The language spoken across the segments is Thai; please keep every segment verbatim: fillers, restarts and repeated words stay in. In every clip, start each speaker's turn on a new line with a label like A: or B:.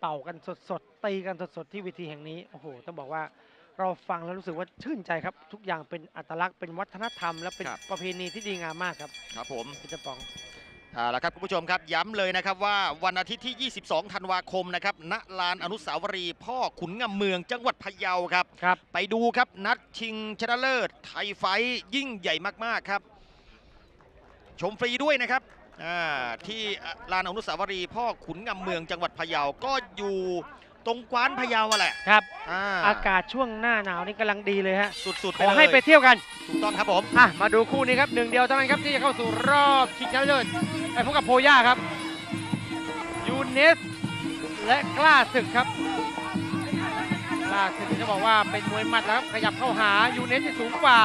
A: เป่ากันสดๆตีกันสดๆที่เวทีแห่งนี้โอ้โหต้องบอกว่าเราฟังแล้วรู้สึกว่าชื่นใจครับทุกอย่างเป็นอัตลักษณ์เป็นวัฒนธรรมและเป็นประเพณีที่ดีงามมากครับ
B: ครับผม
A: พี่เจ้าป๋อง
B: เอาละครับคุณผู้ชมครับย้ำเลยนะครับว่าวันอาทิตย์ที่ยี่สิบสองธันวาคมนะครับณลานอนุสาวรีย์พ่อขุนงำเมืองจังหวัดพะเยาครับ
A: ครับ
B: ไปดูครับนัดชิงชนะเลิศไทยไฟท์ยิ่งใหญ่มากๆครับชมฟรีด้วยนะครับที่ลานอนุสาวรีย์พ่อขุนงำเมืองจังหวัดพะเยาก็อยู่ตรงกวานพะเยาแหละ
A: ครับอากาศช่วงหน้าหนาวนี่กำลังดีเลยฮะ
B: สุดๆ
A: ขอให้ไปเที่ยวกัน
B: ถูกต้องครับผม
A: อ่ะมาดูคู่นี้ครับหนึ่งเดียวเท่านั้นครับที่จะเข้าสู่รอบชิงชนะเลิศไปพบกับโพย่าครับยูเนสและกล้าศึกครับกล้าศึกจะบอกว่าเป็นมวยหมัดแล้วครับขยับเข้าหายูเนสที่สูงกว่า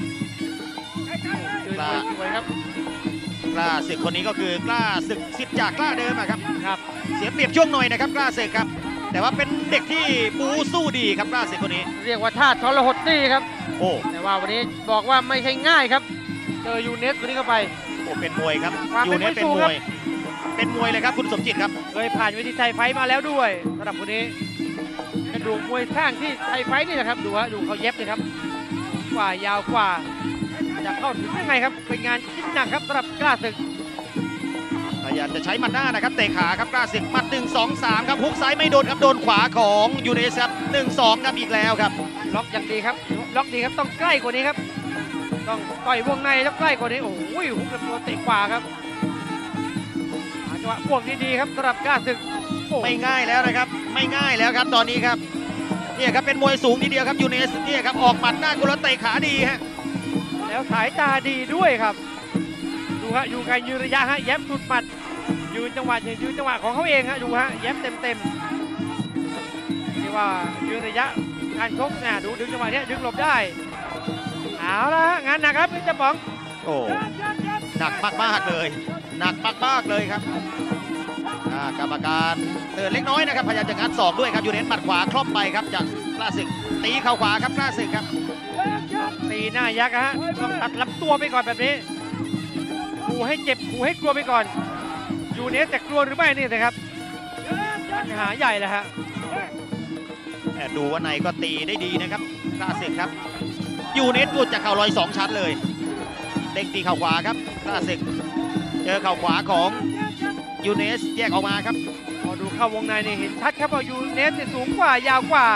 A: เดินมวยสวยครับ
B: กล้าศึกคนนี้ก็คือกล้าศึกสิทธิ์จากกล้าเดิมครับ
A: ครับ
B: เสียเปรียบช่วงหน่อยนะครับกล้าศึกครับแต่ว่าเป็นเด็กที่บูสู้ดีครับกล้าศึกคนนี้
A: เรียกว่าธาตุทรหดดีครับ
B: โอ้
A: แต่ว่าวันนี้บอกว่าไม่ใช่ง่ายครับเจอยูเนสคนนี้เข้าไป
B: โอ้เป็นมวยครับยูเนสเป็นมวยเป็นมวยเลยครับคุณสมจิตครับ
A: เคยผ่านเวทีไทยไฟมาแล้วด้วยสำหรับคนนี้กระดูกมวยสร้างที่ไทยไฟนี่แหละครับดูฮะดูเขาเย็บเลยครับกว่ายาวกว่าจะเข้าถึงยังไงครับเป็นงานชิ้นหนักครับสำหรับกล้าศึก
B: พยายามจะใช้หมัดหน้านะครับเตะขาครับกล้าศึกหมัดหนึ่งสองสามครับฮุกซ้ายไม่โดนครับโดนขวาของยูเนสครับหนึ่งสองครับอีกแล้วครับ
A: ล็อกอย่างดีครับล็อกดีครับต้องใกล้กว่านี้ครับต้องต่อยวงในแล้วใกล้กว่านี้โอ้ยฮุกลำตัวเตะขวาครับจังหวะบวกดีๆครับสำหรับกล้าศึก
B: ไม่ง่ายแล้วนะครับไม่ง่ายแล้วครับตอนนี้ครับเนี่ยครับเป็นมวยสูงทีเดียวครับยูเนสเนี่ยครับออกหมัดหน้ากุลเตะขาดีฮะ
A: แล้วสายตาดีด้วยครับดูฮะอยู่ไกลยืนระยะฮะแย้มสุดหมัดยืนจังหวะยืนจังหวะของเขาเองฮะดูฮะแย้มเต็มเต็มที่ว่ายืนระยะการชกเนี่ยดูดึงจังหวะนี้ดึงหลบได้เอาละฮะงานหนักครับพี่เจ้าป๋อง
B: โอ้หนักมากๆเลยหนักมากๆเลยครับกรรมการเตือนเล็กน้อยนะครับพยายามจะงัดศอกด้วยครับยูเนสหมัดขวาคล่อมไปครับจากกล้าศึกตีเข่าขวาครับกล้าศึกครับ
A: ตีหน้ายักษ์ฮะต้องตัดลำตัวไปก่อนแบบนี้ขู่ให้เจ็บขู่ให้กลัวไปก่อนยูเนสแต่กลัวหรือไม่นี่นะครับปัญหาใหญ่เลยฮะ
B: ดูว่าในก็ตีได้ดีนะครับกล้าศึกครับยูเนสหลุดจากเข่าลอยสองชั้นเลยเด้งตีเข่าขวาครับกล้าศึกเจอเข่าขวาของยูเนสแยกออกมาครับ
A: พอดูเข้าวงในนี่เห็นชัดครับว่ายูเนสสูงกว่ายาวกว่า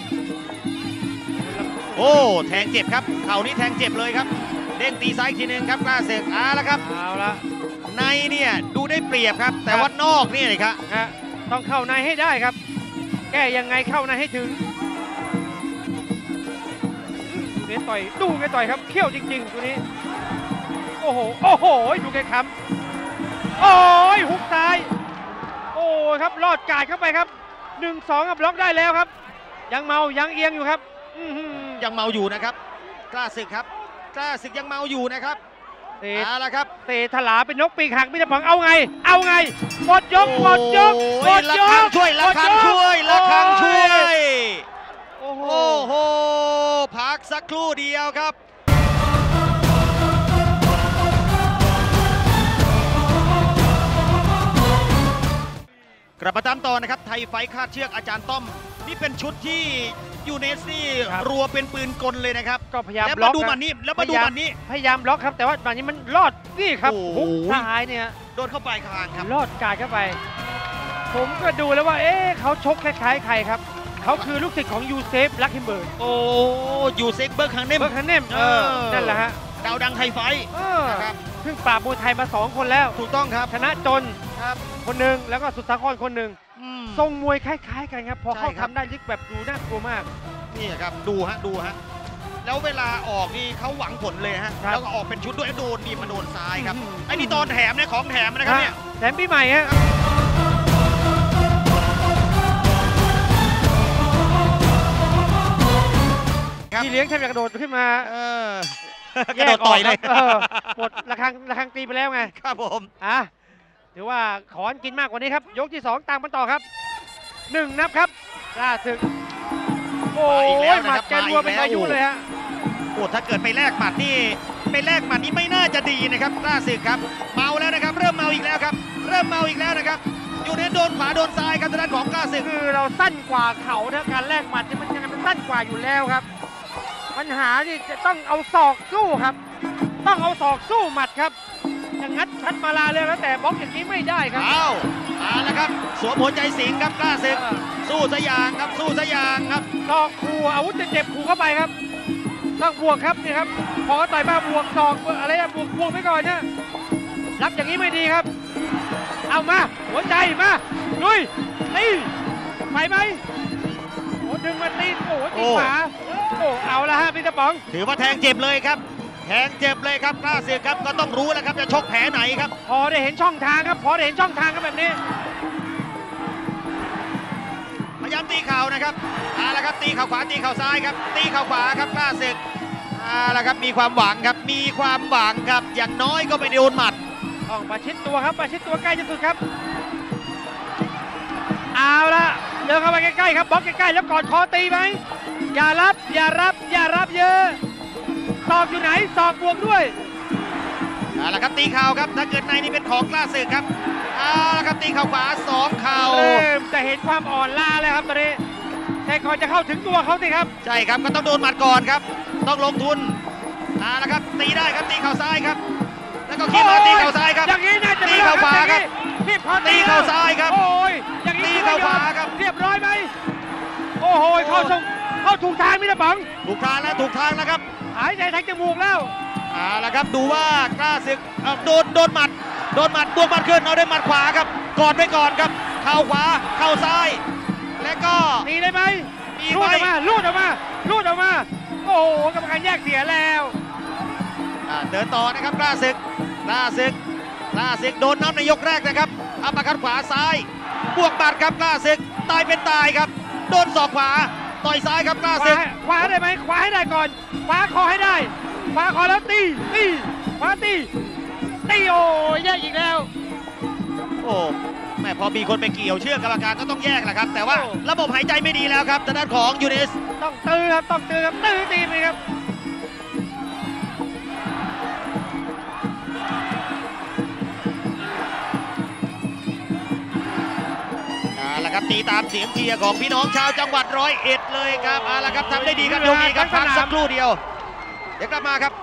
B: โอ้แทงเจ็บครับเข่านี้แทงเจ็บเลยครับเด้งตีซ้ายทีนึงครับกล้าศึกเอาละครับ
A: เอาละ
B: ในเนี่ยดูได้เปรียบครับแต่ว่านอกนี่เลยครับ
A: ต้องเข้าในให้ได้ครับแก้ยังไงเข้าในให้ถึงดูเนสต่อยดูไงต่อยครับเขี้ยวจริงๆตัวนี้โอ้โหโอ้โหดูแกค้ำโอ้ยหุกซ้ายโอ้ครับลอดกาดเข้าไปครับหนึ่งสองกับบล็อกได้แล้วครับยังเมายังเอียงอยู่ครับ
B: ยังเมาอยู่นะครับกล้าศึกครับกล้าศึกยังเมาอยู่นะครับ
A: เตะละครับเตะถลาเป็นนกปีกหักไม่จะพังเอาไงเอาไงหมดยกหมดยกหมดยก
B: ช่วยละครังช่วยละครังช่วยโอ้โหพักสักครู่เดียวครับกลับมาตามต่อนะครับไทยไฟคาดเชือกอาจารย์ต้อมนี่เป็นชุดที่ยูเนสนี่รัวเป็นปืนกลเลยนะครับ
A: ก็พยายาม
B: แล้วมาดูมันนี้แล้วมาดูมันนี้
A: พยายามล็อกครับแต่ว่ามันนี้มันรอดนี่ครับหุกซ้ายเนี่ย
B: โดนเข้าไปคางครับ
A: รอดกาดเข้าไปผมก็ดูแล้วว่าเอ๊ะเขาชกคล้ายๆใครครับเขาคือลูกศิษย์ของยูเซฟลักคิมเบิร์ก
B: โอ้ยูเซฟเบิร์กคังเนม
A: เบิร์กคังเนมเออนั่นแหละฮะ
B: ดาวดังไทยไฟ
A: นะครับเพิ่งปราบมวยไทยมาสองคนแล้ว
B: ถูกต้องครับ
A: ชนะจนคนหนึ่งแล้วก็สุดสาครคนหนึ่งทรงมวยคล้ายๆกันครับพอเขาทำได้ยึกแบบดูน่ากลัวมาก
B: นี่ครับดูฮะดูฮะแล้วเวลาออกนี่เขาหวังผลเลยฮะแล้วก็ออกเป็นชุดด้วยโดนดีมาโดนซ้ายครับไอ้นี่ตอนแถมเนี่ยของแถมนะครับเนี่ย
A: แถมปีใหม่ฮะที่เลี้ยงแทบจะกระโดดขึ้นมา
B: เออกระโดดต่อยเลย
A: หมดระฆังระฆังตีไปแล้วไง
B: ครับผม
A: อ่ะถือว่าขอนกินมากกว่านี้ครับยกที่สองตามกันต่อครับหนึ่งนับครับกล้าศึกโอ้ยหมัดแกรัวเป็นพายุเลยฮะ
B: โอ้ถ้าเกิดไปแลกหมัดนี่ไปแลกหมัดนี่ไม่น่าจะดีนะครับกล้าศึกครับเมาแล้วนะครับเริ่มเมาอีกแล้วครับเริ่มเมาอีกแล้วนะครับยูเนสโดนขวาโดนซ้ายครับทางด้านของกล้าศึก
A: คือเราสั้นกว่าเขานะการแลกหมัดเนี่ยมันยังไงมันสั้นกว่าอยู่แล้วครับ ปัญหานี่จะต้องเอาศอกสู้ครับ ต้องเอาศอกสู้หมัดครับอย่างงัดชัดมาลาเลยแล้วแต่บล็อกอย่างนี้ไม่ได้ครับ
B: เอาเอาละครับสวมหัวใจสิงครับกล้าศึก
A: เออ
B: สู้สยางครับสู้สยางครับ
A: ศอกขู่อาวุธเจ็บๆขู่เข้าไปครับต้องบวกครับนี่ครับพอต่อยมาบวกศอกอะไรอะบวกบวกไปก่อนเนี่ยรับอย่างนี้ไม่ดีครับ เอามาหัวใจมาลุยตีไปไหมโอ้ดึงมาตีโอ้ตีขวาโอ้เอาละฮะพี่ตะป๋อง
B: ถือว่าแทงเจ็บเลยครับแทงเจ็บเลยครับกล้าศึกครับก็ต้องรู้แล้วครับจะชกแผลไหนครับ
A: พอได้เห็นช่องทางครับ พอได้เห็นช่องทางครับแบบนี้
B: พยายามตีเข่านะครับเอาละครับตีเข่าขวาตีเข่าซ้ายครับตีเข่าขวาครับกล้าศึกเอาละครับมีความหวังครับมีความหวังครับอย่างน้อยก็ไม่โดนหมัด
A: ต้องประชิดตัวครับประชิดตัวใกล้ที่สุดครับ เอาละเดินเข้าไปใกล้ๆครับบล็อกใกล้ๆแล้วกอดคอตีไหมอย่ารับอย่ารับอย่ารับเยอะศอกอยู่ไหนศอกบวกด้วย
B: เอาละครับตีเข่าครับถ้าเกิดในนี่เป็นของกล้าศึกครับเอาละครับตีเข่าขวาสองเข่า
A: เริ่มจะเห็นความอ่อนล้าแล้วครับตอนนี้แต่ก่อนจะเข้าถึงตัวเขาสิครับ
B: ใช่ครับก็ต้องโดนหมัดก่อนครับต้องลงทุนเอาละครับตีได้ครับตีเข่าซ้ายครับแล้วก็คิดมาตีเข่าซ้ายครับ
A: อย่างนี้น่าจะ
B: ตีเข่าขวาครับ
A: ที่พอ
B: ตีเข่าซ้ายครับ
A: โอ้ยอย่างนี้
B: ตีเข่าขวาครับ
A: เรียบร้อยไหมโอ้โหเข้าทรงเข้าถูกทางมิตรบัง
B: ถูกทางแล้วถูกทางแล้วครับ
A: หายใจทางจมูกแล้ว
B: เอาละครับดูว่ากล้าศึกเอ่อโดนโดนหมัดโดนหมัดบวกหมัดขึ้นเอาด้วยหมัดขวาครับกอดไว้ก่อนครับเข่าขวาเข่าซ้าย และก็
A: ตีได้ไหม
B: มี
A: ลู
B: ไหม
A: ดออกมาลูดออกมาลูดออกมาโอ้โหกรรมการแยกเสียแล้ว
B: อ่าเดินต่อนะครับกล้าศึกกล้าศึกกล้าศึกโดนน้ำในยกแรกนะครับอัปเปอร์คัตขวาซ้ายบวกหมัดครับกล้าศึกตายเป็นตายครับโดนศอกขวาต่อยซ้ายครับกล้า
A: ข
B: ศึ
A: วาก ขวาได้ไหมขวาให้ได้ก่อนขวาคอให้ได้ขวาคอแล้วตีตีขวาตีตีโอ้ยแยกอีกแล้ว
B: โอ้แม่พอมีคนไปเกี่ยวเชือกกรรมการก็ต้องแยกแหละครับแต่ว่า
A: โอ้
B: ระบบหายใจไม่ดีแล้วครับทางด้านของยูเนส
A: ต้องตื้อครับต้องตื้อครับตื้อตีไปครับ
B: เอาละครับตีตามเสียงเชียร์ของพี่น้องชาวจังหวัดร้อยเอ็ดเลยครับเอาละครับทำได้ดีครับยกนี้ครับพักสักครู่เดียวเดี๋ยวกลับมาครับ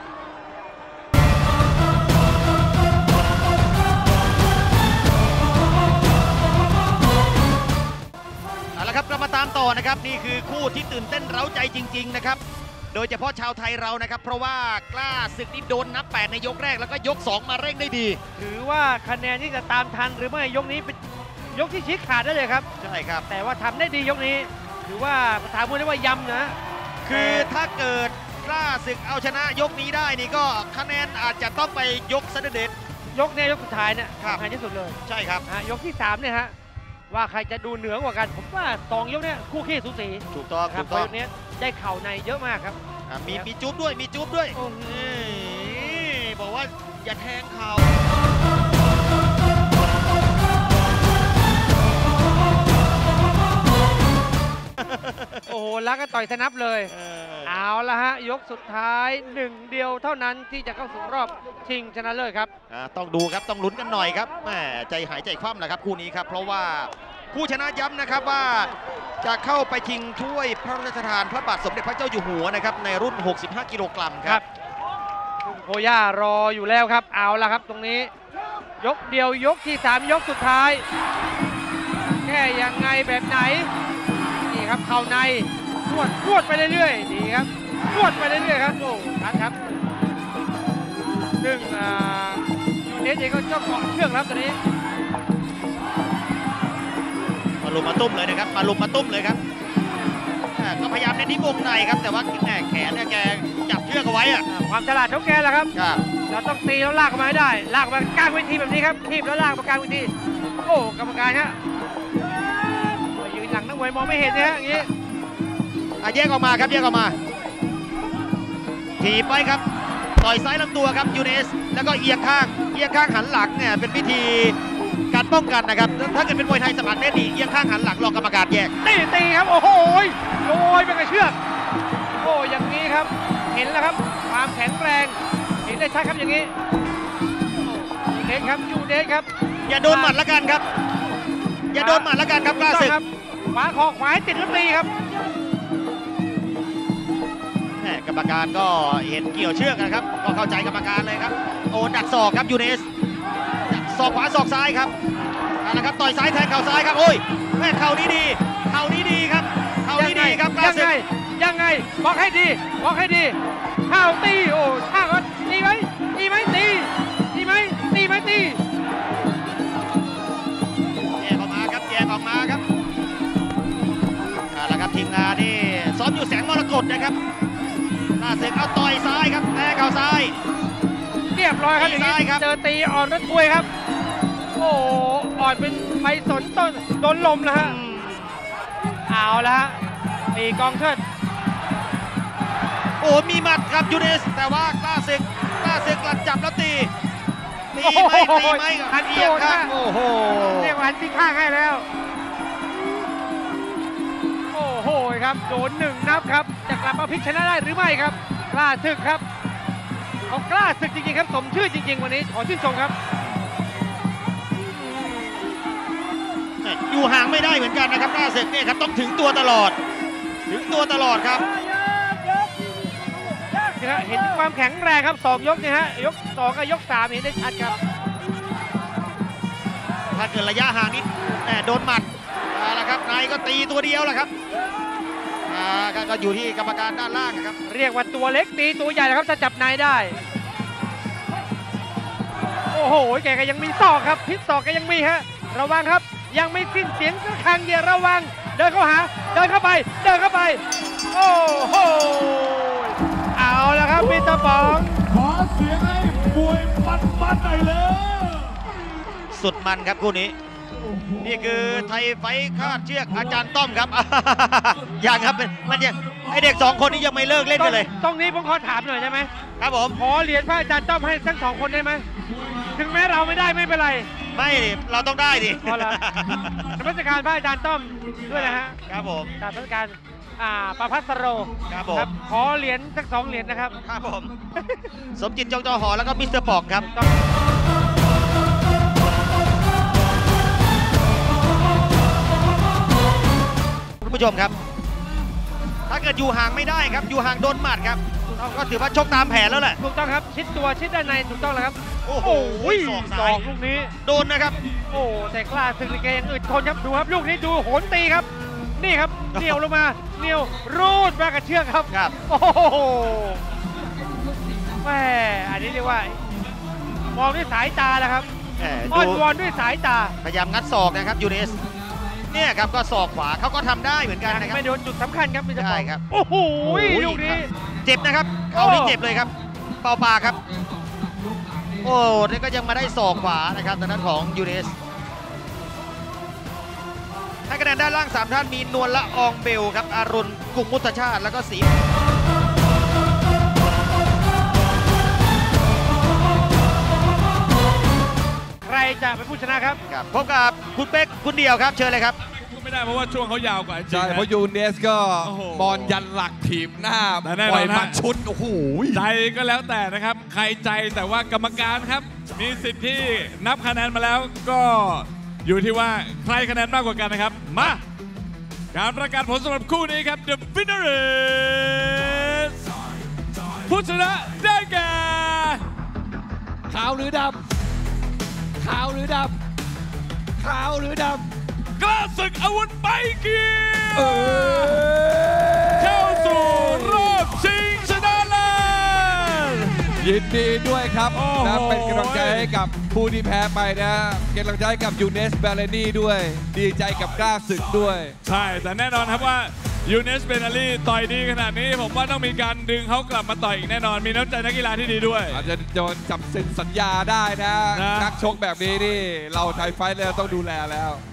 B: เอาละครับเรามาตามต่อนะครับนี่คือคู่ที่ตื่นเต้นเร้าใจจริงๆนะครับโดยเฉพาะชาวไทยเรานะครับเพราะว่ากล้าศึกนี่โดนนับแปดในยกแรกแล้วก็ยกสองมาเร่งได้ดี
A: ถือว่าคะแนนที่จะตามทันหรือไม่ยกนี้เป็นยกที่ชี้ขาดได้เลยครับ
B: ใช่ครับ
A: แต่ว่าทำได้ดียกนี้ ถือว่าภาษามวยเรียกว่ายำนะ
B: คือถ้าเกิดกล้าศึกเอาชนะยกนี้ได้นี่ก็คะแนนอาจจะต้องไปยกเซนเดต
A: ยกเนี่ยยกสุดท้ายเนี่ย
B: ครับ
A: สำคัญที่สุดเลย
B: ใช่ครับ
A: ฮะยกที่สามเนี่ยฮะว่าใครจะดูเหนือกว่ากันผมว่าสองยกเนี่ยคู่ขี้สูสี
B: ถูกต้อง
A: ครั
B: ถู
A: บ
B: ก
A: เพราะ
B: ต้อง
A: ยกนี้ได้เข่าในเยอะมากครับ
B: อ่ะมีมีจุ๊บด้วยมีจุ๊บด้วย
A: โอ้โห
B: เอ้ยบอกว่าอย่าแทงเขา
A: โอ้โหแล้วก็ต่อยสนับเลย
B: เออ
A: เอาละฮะยกสุดท้ายหนึ่งเดียวเท่านั้นที่จะเข้าสู่รอบชิงชนะเลิศครับ
B: อ่ะต้องดูครับต้องลุ้นกันหน่อยครับแหมใจหายใจคว่ำนะครับคู่นี้ครับเพราะว่าผู้ชนะย้ำนะครับว่าจะเข้าไปชิงถ้วยพระราชทานพระบาทสมเด็จพระเจ้าอยู่หัวนะครับในรุ่น หกสิบห้า กิโลกรัมครับ
A: คุณโคย่ารออยู่แล้วครับเอาละครับตรงนี้ ยกเดียวยกที่สามยกสุดท้ายแค่ยังไงแบบไหนนี่ครับเข่าในนวดนวดไปเรื่อยๆนี่ครับนวดไปเรื่อยๆครับโอ้ชัดครับซึ่งอ่ายูเนสเองก็เจ้าเกาะเชือกครับตอนนี้
B: มาลุมมาตุ้มเลยนะครับมาลุมมาตุ้มเลยครับอ่าก็พยายามเน้นที่วงในครับแต่ว่าแหม่แขนเนี่ยแกจับเชือกเอาไว้อะ
A: อ่าความฉลาดของแกแหละครับ
B: ครับ
A: เราต้องตีแล้วลากออกมาให้ได้ ลากออกมากลางเวทีแบบนี้ครับทีบแล้วลากมากลางเวทีโอ้กรรมการฮะยืนหลังนักมวยมองไม่เห็นนะฮะอย่างนี้
B: อ่ะแยกออกมาครับแยกออกมาถีบไปครับต่อยซ้ายลำตัวครับยูเนสแล้วก็เอียงข้างเอียงข้างหันหลังเนี่ยเป็นวิธีการป้องกันนะครับถ้าเกิดเป็นมวยไทยสมัครได้ดีเอียงข้างหันหลังรอกรรมการแยก
A: ตีตีครับโอ้โหโรยไปกับเชือกโอ้อย่างนี้ครับเห็นแล้วครับความแข็งแรงเห็นได้ชัดครับอย่างนี้ยูเดสครับยูเดสครับ
B: อย่าโดนหมัดละกันครับอย่าโดนหมัดแล้วกันครับกล้าศึก
A: ครับขวาคอขวาให้ติดแล้วตีครับ
B: แหม่กรรมการก็เห็นเกี่ยวเชือกกันครับก็เข้าใจกรรมการเลยครับโอ้ดักศอกครับยูเนสศอกขวาศอกซ้ายครับเอาละครับต่อยซ้ายแทงเข่าซ้ายครับโอ้ยแม่เข่านี้ดีเข่านี้ดีครับเข่านี้ดีครับกล้า
A: ยัง
B: ศึ
A: ไง
B: ก
A: ยังไงบอกให้ดีบอกให้ดีข้าวตีโอ้ช่างก็ตีไหมตีไหมตีตีไหมตีไหมตี
B: แยกออกมาครับแยกออกมาครับเอาละครับทีมงานนี่ซ้อมอยู่แสงมรกตนะครับกล้าศึกเอาต่อยซ้ายครับแทงเข่าซ้าย
A: เรียบร้อยครับอย่างนี้
B: ซ้ายครับ
A: เจอตีอ่อนรถถ้วยครับ โอ้อ่อนเป็นใบสนต้นโดนลมนะฮะเอาละฮะตีกองเชิด
B: โอ้มีหมัดครับยูเนสแต่ว่ากล้าศึกกล้าศึกหลักจับแล้วตีตีไหมตีไหม
A: หัน
B: เอี
A: โด
B: ยง
A: น
B: ครับ
A: ฮะ
B: โอ้โห
A: เรียกว่าหันที่ข้างให้แล้ว โอ้โหครับโดนหนึ่งนับครับจะกลับมาพลิกชนะได้หรือไม่ครับกล้าศึกครับเขากล้าศึกจริงๆครับสมชื่อจริงๆวันนี้ขอชื่นชมครับ
B: อยู่ห่างไม่ได้เหมือนกันนะครับกล้าศึกเนี่ยครับต้องถึงตัวตลอด ถึงตัวตลอดครับ
A: นี่ฮะเห็นความแข็งแรงครับสองยกเนี่ยฮะยกสองกับยกสามเห็นได้ชัดครับ
B: ถ้าเกิดระยะห่างนิดแหม่โดนหมัดเอาละครับนายก็ตีตัวเดียวแหละครับอ่าก็ก็อยู่ที่กรรมการด้านล่างนะครับ
A: เรียกว่าตัวเล็กตีตัวใหญ่นะครับจะจับนายได้ โอ้โหแกก็ยังมีศอกครับพิษศอกแกยังมีฮะระวังครับยังไม่สิ้นเสียงสักครั้งเดียวระวังเดินเข้าหาเดินเข้าไปเดินเข้าไปโอ้โหเอาละครับมิสเตอร์ป๋อง
C: ขอเสียงให้มวยมันมันหน่อยเลย
B: สุดมันครับคู่นี้ นี่คือไทยไฟท์คาดเชือกอาจารย์ต้อมครับ ยังครับมันยังไอเด็กสองคนนี้ยังไม่เลิกเล่นกันเลย
A: ตรงนี้ผมขอถามหน่อยได้ไหม
B: ครับผม
A: ขอเหรียญพระอาจารย์ต้อมให้ทั้งสองคนได้ไหมถึงแม้เราไม่ได้ไม่เป็นไร
B: ไม่ดิเราต้องได้ดิ
A: พอละนมัสการพระอาจารย์ต้อมด้วยนะฮะ
B: ครับผม
A: กราบนมัสการอ่าประพัสโร
B: ครับผม
A: ขอเหรียญสักสองเหรียญนะครับ
B: ครับผม สมจิตจงจอหอแล้วก็มิสเตอร์ปองครับ คุณผู้ชมครับ ถ้าเกิดอยู่ห่างไม่ได้ครับ อยู่ห่างโดนหมัดครับ ก็ถือว่าชกตามแผนแล้วแหละ
A: ถูกต้องครับชิดตัวชิดด้านในถูกต้องแล้วครับ
B: โอ้โห
A: ศ
B: ศ
A: อ
B: อก ก
A: ศ
B: ซ้า
A: อย กลูกนี้
B: โดนนะครับ
A: โอ้แต่กล้าศึกแกยังอึดทนครับดูครับลูกนี้ดูโหนตีครับ นี่ครับเหนียวลงมาเหนียวรูดมากับเชือกครับ
B: ครับ
A: โอ้โหแหมอันนี้เรียกว่ามองด้วยสายตาแล้วครับ
B: แหม่
A: อ้อน
B: ดู
A: วอนด้วยสายตา
B: พยายามงัดศอกนะครับยูเนส เนี่ยครับก็ศอกขวาเขาก็ทำได้เหมือนกันนะครับ
A: ไม่โดนจุดสำคัญครับมิสเตอร์ปอง
B: ใช่ครับ
A: โอ้โห
B: โอ้ย
A: ลูกนี้
B: เจ็บนะครับเขานี่เจ็บเลยครับ เป่าปากครับ โอ้นี่ก็ยังมาได้ศอกขวานะครับทางด้านของยูเนสให้คะแนนด้านล่างสามท่านมีนวลละอองเบลครับ อรุณกรุงมุตชาติแล้วก็สี
A: ใครจะเป็นผู้ชนะครับ
B: ครับพบกับคุณเป๊กคุณเดียวครับ เชิญเลยครับ
D: ไม่ได้เพราะว่าช่วงเขายาวกว่าจริง
C: ใช่
D: นะ
C: เพราะยูเนสก็
D: โอ้โห
C: บอลยันหลักถีบหน้า
D: แต่แน่นอน
C: ปล่อยห
D: นะ
C: มัดชุด โอ้โห
D: ใจก็แล้วแต่นะครับ ใครใจแต่ว่ากรรมการครับ มีสิทธิ์ที่นับคะแนนมาแล้วก็อยู่ที่ว่าใครคะแนนมากกว่ากันนะครับ มา การประกาศผลสำหรับคู่นี้ครับ The winner is ผู้ชนะได้แก่
C: ขาวหรือดำ ขาวหรือดำ ขาวหรือดำ
D: กล้าศึกอาวุธไปเกีย
C: เอ
D: ร์
C: อ
D: เข้าสู่รอบชิงชนะเลิศ
C: ยินดีด้วยครับ
D: โอ้โห
C: นะเป็นกำลังใจให้กับผู้ที่แพ้ไปนะเป็นกำลังใจให้กับยูเนสเบลเลนี่ด้วย ดีใจกับกล้าศึกด้วย
D: ใช่ แต่แน่นอนครับว่ายูเนสเบนาลีต่อยดีขนาดนี้ ผมว่าต้องมีการดึงเขากลับมาต่อยอีกแน่นอน มีน้ำใจนักกีฬาที่ดีด้วย
C: อาจจะโดนจับเซ็นสัญญาได้นะ
D: นะ
C: นักชกแบบนี้นี่ เราไทยไฟท์เลยต้องดูแลแล้ว